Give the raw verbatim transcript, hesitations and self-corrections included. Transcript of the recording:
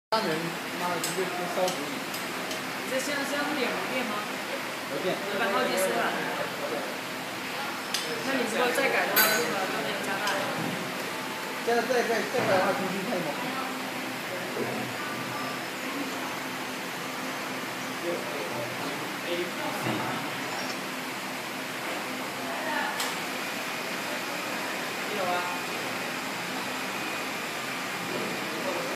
家人妈的直接就烧死你！ 这现在是要脸不变吗？ 不变。 一百好几十了。那你如果再改的话，就把它那个加大。 现在再改再改的话，重新配吗？